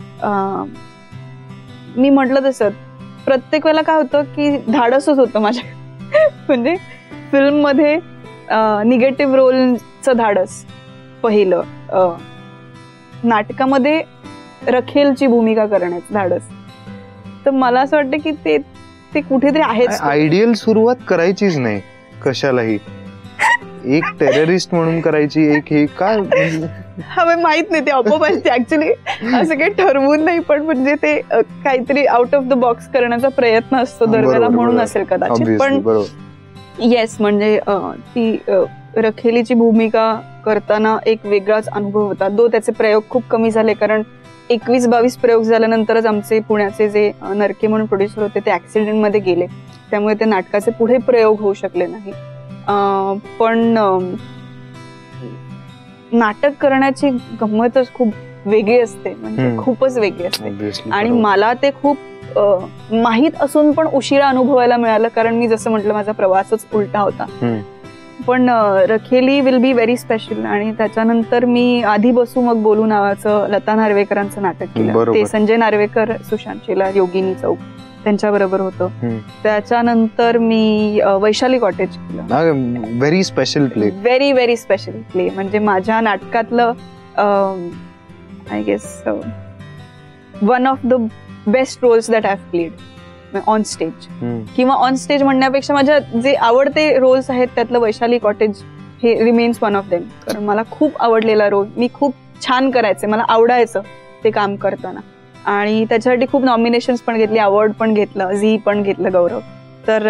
मी म्हटलं तसं प्रत्येक वेळेला काय होतं की धाडसच होतं माझ्या, म्हणजे फिल्म मध्ये निगेटिव्ह रोलचं धाडस पहिलं, नाटकामध्ये रखेलची भूमिका करण्याचं धाडस. तर मला असं वाटतं की ते ते कुठेतरी आहेच. आयडियल सुरुवात करायचीच नाही कशालाही, एक टेररिस्ट म्हणून करायची, एक हे काय हवे माहित नाही, ते आपोआप ऍक्च्युली असं काही ठरवून नाही, पण म्हणजे ते काहीतरी आउट ऑफ द बॉक्स करण्याचा प्रयत्न असतो दरवेळेला म्हणून असेल कदाचित. पण येस, म्हणजे ती रखेलीची भूमिका करताना एक वेगळाच अनुभव होता. दो त्याचे प्रयोग खूप कमी झाले, कारण एकवीस बावीस प्रयोग झाल्यानंतरच आमचे पुण्याचे जे नरके म्हणून प्रोड्युसर होते ते ऍक्सिडेंट मध्ये गेले, त्यामुळे ते नाटकाचे पुढे प्रयोग होऊ शकले नाही. पण नाटक करण्याची गंमतच खूप वेगळी असते, म्हणजे खूपच वेगळी असते. आणि मला ते खूप माहीत असून पण उशिरा अनुभवायला मिळालं, कारण मी जसं म्हटलं माझा प्रवासच उलटा होता. पण रखेली विल बी व्हेरी स्पेशल. आणि त्याच्यानंतर मी आधी बसू मग बोलू नावाचं लता नार्वेकरांचं नाटक केलं. ते संजय नार्वेकर, सुशांत शेलार, योगिनी चौक त्यांच्या बरोबर होतं. त्याच्यानंतर मी वैशाली कॉटेज केलं. Very special play, very very special play. म्हणजे माझ्या नाटकातलं I guess one of the best roles that I have played on stage, किंवा ऑन स्टेज म्हणण्यापेक्षा माझ्या जे आवडते रोल्स आहेत त्यातलं वैशाली कॉटेज हे रिमेन्स वन ऑफ देम. कारण मला खूप आवडलेला रोल, मी खूप छान करायचे, मला आवडायचं ते काम करताना. आणि त्याच्यासाठी खूप नॉमिनेशन्स पण घेतली, अवॉर्ड पण घेतलं, झी पण घेतलं गौरव. तर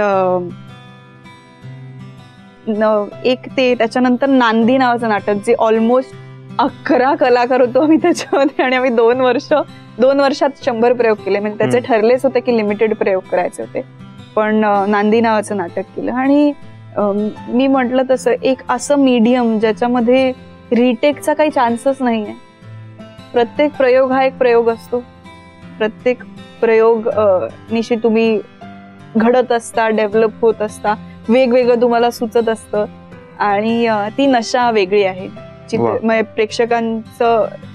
एक ते त्याच्यानंतर नांदी नावाचं नाटक, जे ऑलमोस्ट अकरा कलाकार होतो आम्ही त्याच्यामध्ये, आणि आम्ही दोन वर्ष दोन वर्षात शंभर प्रयोग केले. म्हणजे त्याचे ठरलेच होते की लिमिटेड प्रयोग करायचे होते. पण नांदी नावाचं नाटक केलं. आणि मी म्हटलं तसं एक असं मीडियम ज्याच्यामध्ये रिटेकचा काही चान्सच नाही आहे. प्रत्येक प्रयोग हा एक प्रयोग असतो, प्रत्येक प्रयोग निशी तुम्ही घडत असता, डेव्हलप होत असता, वेगवेगळं तुम्हाला सुचत असतं. आणि ती नशा वेगळी आहे. चित्र प्रेक्षकांचं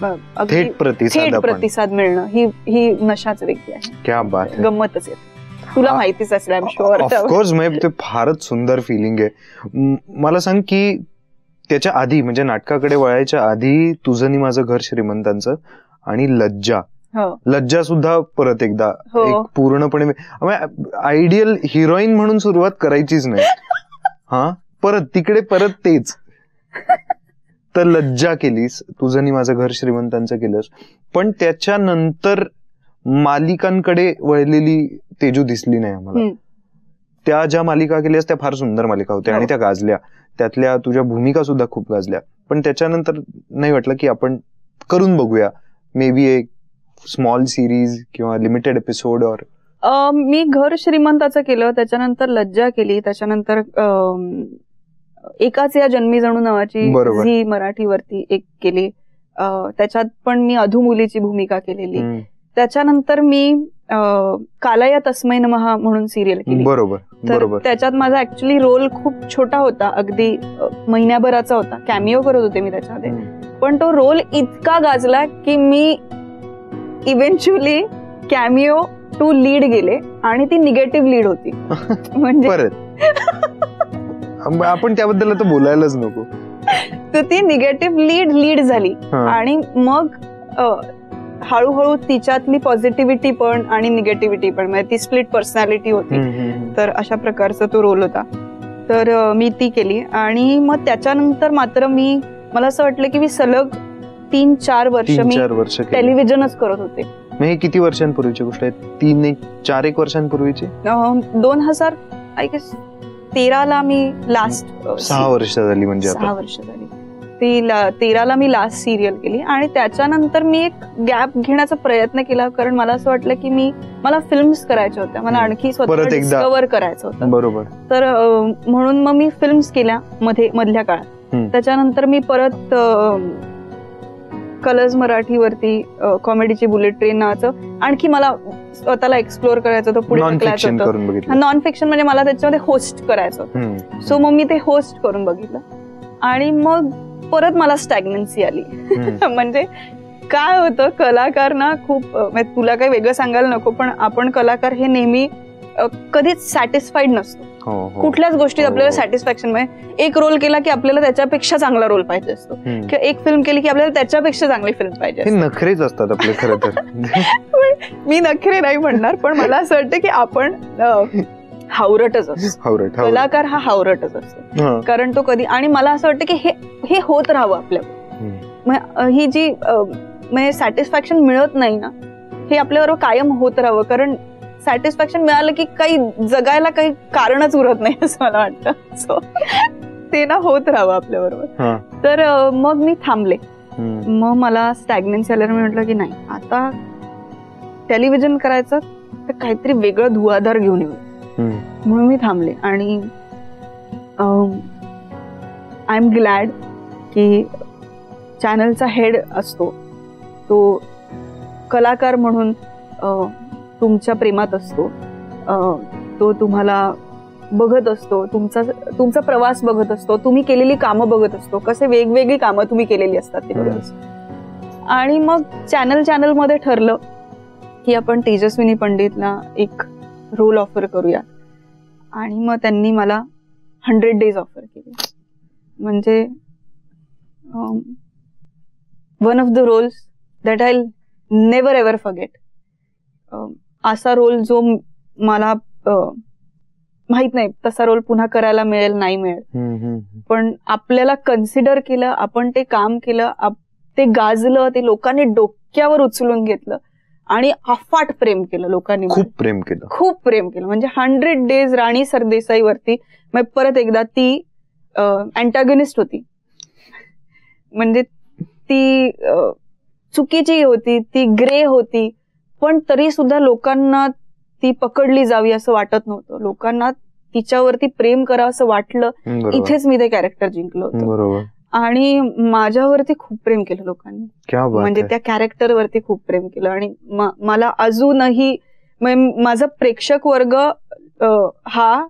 थेट प्रतिसाद प्रतिसाद मिळणं ही ही नशाच वेगळी आहे. क्या बात आहे. गंमतच येते. तुला माहितीच असेल आय एम शुअर. ऑफकोर्स ते फारच सुंदर फिलिंग आहे. मला सांग की त्याच्या आधी म्हणजे नाटकाकडे वळायच्या आधी तुझं आणि माझं घर श्रीमंतांचं आणि लज्जा लज्जा सुद्धा परत एकदा एक पूर्णपणे आयडियल हिरोईन म्हणून सुरुवात करायचीच नाही. हा परत तिकडे परत तेच. तर लज्जा केलीस, तुझं आणि माझं घर श्रीमंतांचं केलंस, पण त्याच्यानंतर मालिकांकडे वळलेली तेजू दिसली नाही आम्हाला. त्या ज्या मालिका केल्यास त्या फार सुंदर मालिका होत्या आणि त्या गाजल्या, त्यातल्या तुझ्या भूमिका सुद्धा खूप गाजल्या, पण त्याच्यानंतर नाही वाटलं की आपण करून बघूया मे बी एक स्मॉल सिरीज किंवा लिमिटेड एपिसोड? और मी घर श्रीमंताचं केलं, त्याच्यानंतर लज्जा केली, त्याच्यानंतर एकाच या जन्मी जणू नावाची झी मराठीवरती एक केली, त्याच्यात पण मी अधुमुलीची भूमिका केलेली. त्याच्यानंतर मी कालया तस्मै नमः म्हणून सिरियल केली. बरोबर. तर त्याच्यात माझा ऍक्च्युली रोल खूप छोटा होता, अगदी महिन्याभराचा होता, कॅमिओ करत होते मी त्याच्यामध्ये, पण तो रोल इतका गाजला की मी इव्हेंच्युअली कॅमिओ टू लीड गेले आणि ती निगेटिव्ह लीड होती. म्हणजे आपण त्याबद्दल आता बोलायलाच नको. तर ती निगेटिव्ह लीड लीड झाली आणि मग हळूहळू तिच्यातली पॉझिटिव्हिटी पण आणि निगेटिव्हिटी पण, म्हणजे ती स्प्लिट पर्सनॅलिटी होती. तर अशा प्रकारचा तो रोल होता. तर मी ती केली आणि मग त्याच्यानंतर मात्र मी मला असं वाटलं की मी सलग तीन चार वर्ष मी टेलिव्हिजनच करत होते. हे किती वर्षांपूर्वीची गोष्ट आहे? तीन एक चार एक वर्षांपूर्वीची? दोन हजार आय गेस तेराला मी लास्ट. सहा वर्ष झाली. म्हणजे सहा वर्ष झाली. ती तेराला मी लास्ट सिरियल केली आणि त्याच्यानंतर मी एक गॅप घेण्याचा प्रयत्न केला, कारण मला असं वाटलं की मी मला फिल्म्स करायच्या होत्या, मला आणखी स्वतः डिस्कव्हर करायचं होतं. बरोबर. तर म्हणून मग मी फिल्म्स केल्या मध्ये मधल्या काळात. त्याच्यानंतर मी परत कलर्स मराठीवरती कॉमेडीची बुलेट ट्रेन नावाचं आणखी मला स्वतःला एक्सप्लोअर करायचं होतं, पुढे ढकलायचं होतं. नॉन फिक्शन म्हणजे मला त्याच्यामध्ये होस्ट करायचं होतं. सो मग मी ते होस्ट करून बघितलं आणि मग परत मला स्टॅग्नन्सी आली. म्हणजे काय होतं, कलाकार ना खूप, तुला काही वेगळं सांगायला नको, पण आपण कलाकार हे नेहमी कधीच सॅटिस्फाईड नसतो. कुठल्याच गोष्टीत आपल्याला सॅटिस्फॅक्शन, म्हणजे एक रोल केला की आपल्याला त्याच्यापेक्षा चांगला रोल पाहिजे असतो, किंवा एक फिल्म केली की आपल्याला त्याच्यापेक्षा चांगली फिल्म पाहिजे. नखरेच असतात आपले खरं तर. मी नखरे नाही म्हणणार, पण मला असं वाटतं की आपण हावरटच असतो. कलाकार हा हावरटच असतो, कारण तो कधी, आणि मला असं वाटतं की हे हे होत राहावं आपल्याला. ही जी म्हणजे सॅटिस्फॅक्शन मिळत नाही ना, हे आपल्याबरोबर कायम होत राहावं, कारण सॅटिस्फॅक्शन मिळालं की काही जगायला काही कारणच उरत नाही असं मला वाटतं. सो ते ना होत राहावं आपल्या बरोबर. तर मग मी थांबले. मग मला स्टॅग्नन्सी आल्यावर मी म्हटलं की नाही, आता टेलिव्हिजन करायचं तर काहीतरी वेगळं धुवाधार घेऊन येऊ, म्हणून मी थांबले. आणि आय एम ग्लॅड की चॅनलचा हेड असतो तो कलाकार म्हणून तुमच्या प्रेमात असतो, तो तुम्हाला बघत असतो, तुमचा तुमचा प्रवास बघत असतो, तुम्ही केलेली कामं बघत असतो, कसे वेगवेगळी कामं तुम्ही केलेली असतात ते बघत असतो. आणि मग चॅनल चॅनल मध्ये ठरलं की आपण तेजस्विनी पंडितला एक रोल ऑफर करूया, आणि मग त्यांनी मला हंड्रेड डेज ऑफर केली. म्हणजे one of the roles that I never ever forget. असा रोल जो मला माहित नाही तसा रोल पुन्हा करायला मिळेल नाही मिळेल, पण आपल्याला कन्सिडर केलं, आपण ते काम केलं, ते गाजलं, ते लोकांनी डोक्यावर उचलून घेतलं आणि अफाट प्रेम केलं लोकांनी. खूप प्रेम केलं, खूप प्रेम केलं. म्हणजे हंड्रेड डेज राणी सरदेसाई वरती परत एकदा ती अँटॅगनिस्ट होती, म्हणजे ती चुकीची होती, ती ग्रे होती, पण तरी सुद्धा लोकांना ती पकडली जावी असं वाटत नव्हतं. लोकांना तिच्यावरती प्रेम करावं असं वाटलं. इथेच मी ते कॅरेक्टर जिंकलं होतं. बरोबर. आणि माझ्यावरती खूप प्रेम केलं लोकांनी, म्हणजे त्या कॅरेक्टरवरती खूप प्रेम केलं. आणि मला अजूनही माझा प्रेक्षक वर्ग हा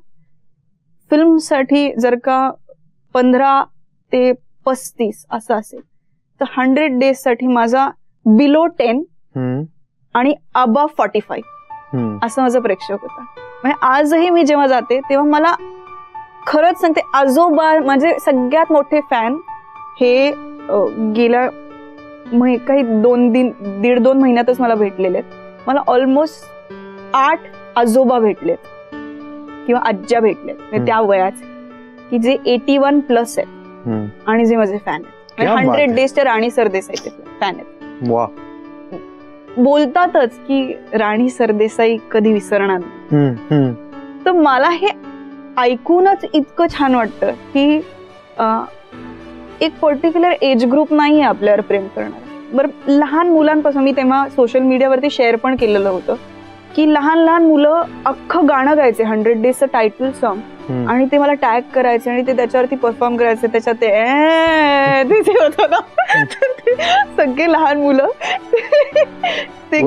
फिल्मसाठी जर का पंधरा ते पस्तीस असं असेल तर हंड्रेड डेज साठी माझा बिलो टेन आणि अबव फॉर्टी फाईव्ह असं माझं प्रेक्षक होता. म्हणजे आजही मी जेव्हा जाते तेव्हा मला खरंच सांगते, आजोबा माझे सगळ्यात मोठे फॅन हे गेल्या काही दोन दिन दीड दोन महिन्यातच मला भेटलेले आहेत. मला ऑलमोस्ट आठ आजोबा भेटलेत किंवा आज्या भेटलेत त्या वयाचे, की जे एटी वन प्लस आहेत आणि जे माझे फॅन आहेत. हंड्रेड डेजच्या राणी सरदेसाईचे फॅन आहेत. वा. बोलतातच की राणी सरदेसाई कधी विसरणार नाही. तर मला हे ऐकूनच इतकं छान वाटतं की एक पर्टिक्युलर एज ग्रुप नाहीये आपल्यावर प्रेम करणार. बरं, लहान मुलांपासून मी तेव्हा सोशल मीडियावरती शेअर पण केलेलं होतं की लहान लहान मुलं अख्खं गाणं गायचे, हंड्रेड डेजचं टायटल सॉन्ग, आणि ते मला टॅग करायचे आणि ते त्याच्यावरती परफॉर्म करायचे. त्याच्यात ते होतं ना, सगळे लहान मुलं ते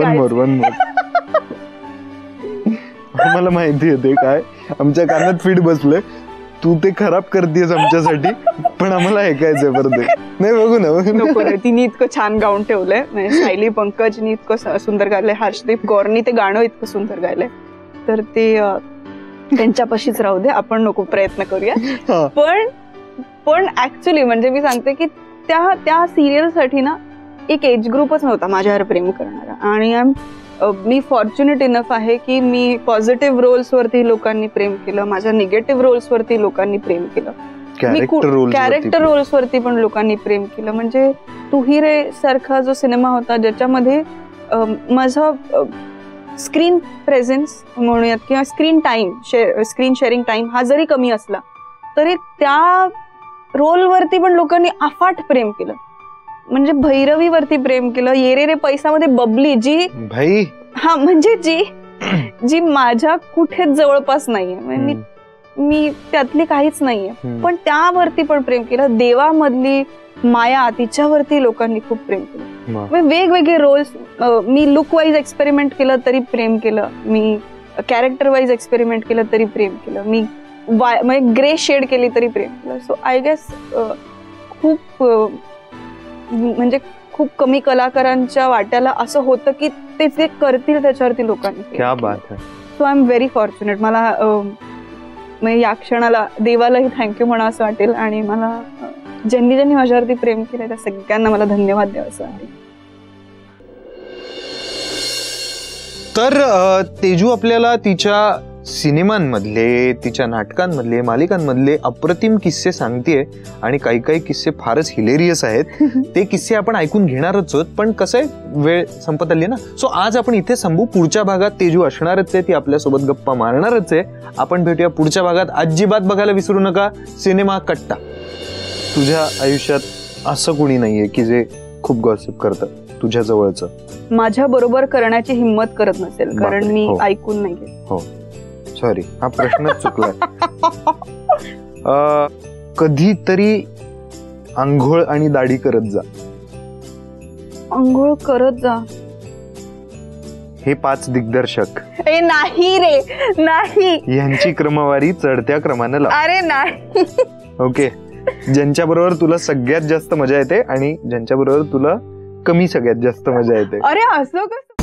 मला माहिती आहे ते काय, आमच्या कानात फिट बसले. तू ते खराब करतेस आमच्यासाठी, पण आम्हाला ऐकायचंय परत. नाही, बघू ना, नको रे. तिने इतकं छान गाऊन ठेवलंय, म्हणजे सायली पंकजनी इतकं सुंदर गायलंय, हर्षदीप कौरनी ते गाणं इतकं सुंदर गायलंय, तर ते त्यांच्यापाशीच राहू दे, आपण नको प्रयत्न करूया. पण पण ऍक्च्युली म्हणजे मी सांगते की त्या त्या सिरियल साठी ना एक एज ग्रुपच नव्हता माझ्यावर प्रेम करणारा. आणि मी फॉर्च्युनेट इनफ आहे की मी पॉझिटिव्ह रोल्स वरती लोकांनी प्रेम केलं, माझ्या निगेटिव्ह रोल्स वरती लोकांनी प्रेम केलं, कॅरेक्टर रोल्स वरती पण लोकांनी प्रेम केलं. म्हणजे तू ही रे सारखा जो सिनेमा होता ज्याच्यामध्ये माझा स्क्रीन प्रेझेन्स म्हणूयात किंवा screen time screen sharing time हा जरी कमी असला तरी त्या रोलवरती पण लोकांनी अफाट प्रेम केलं. म्हणजे भैरवी वरती प्रेम केलं, ये रे रे पैसा मध्ये बबली जी भाई हा म्हणजे जी जी माझ्या कुठेच जवळपास नाहीये, म्हणजे मी त्यातली काहीच नाहीये, पण त्यावरती पण प्रेम केलं. देवामधली माया तिच्यावरती लोकांनी खूप प्रेम केलं. वेगवेगळे रोल्स, मी लुक वाईज एक्सपेरिमेंट केलं तरी प्रेम केलं, मी कॅरेक्टर वाईज एक्सपेरिमेंट केलं तरी प्रेम केलं, मी म्हणजे ग्रे शेड केली तरी प्रेम केलं. सो आय गेस खूप म्हणजे खूप कमी कलाकारांच्या वाट्याला असं होतं की ते जे करतील त्याच्यावरती लोकांनी. क्या बात आहे. So I am very fortunate. मला म्हणजे या क्षणाला देवालाही थँक्यू म्हणा असं वाटेल, आणि मला ज्यांनी ज्यांनी माझ्यावरती प्रेम केलं त्या सगळ्यांना मला धन्यवाद द्यावं असं वाटेल. तर तेजू आपल्याला तिच्या सिनेमांमधले, तिच्या नाटकांमधले, मालिकांमधले अप्रतिम किस्से सांगतेय, आणि काही काही किस्से फारच हिलेरियस आहेत. ते किस्से आपण ऐकून घेणारच आहोत, पण कसं आहे, वेळ संपत आली ना, सो आज आपण इथे संभू. पुढच्या भागात तेजू असणारच आहे, ती आपल्यासोबत गप्पा मारणारच आहे. आपण भेटूया पुढच्या भागात. अजिबात बघायला विसरू नका सिनेमा कट्टा. तुझ्या आयुष्यात असं कोणी नाहीये की जे खूप गॉसिप करतं तुझ्या जवळचं, माझ्या बरोबर करण्याची हिंमत करत नसेल, कारण मी ऐकून नाही घेत. हो, सॉरी, हा प्रश्नच चुकलाय. कधीतरी आंघोळ आणि दाढी करत जा. आंघोळ करत जा हे पाच दिग्दर्शक. ए नाही रे, नाही. यांची क्रमवारी चढत्या क्रमाने लाव. अरे नाही. ओके. ज्यांच्या बरोबर तुला सगळ्यात जास्त मजा येते आणि ज्यांच्या बरोबर तुला कमी सगळ्यात जास्त मजा येते. अरे असं कसं.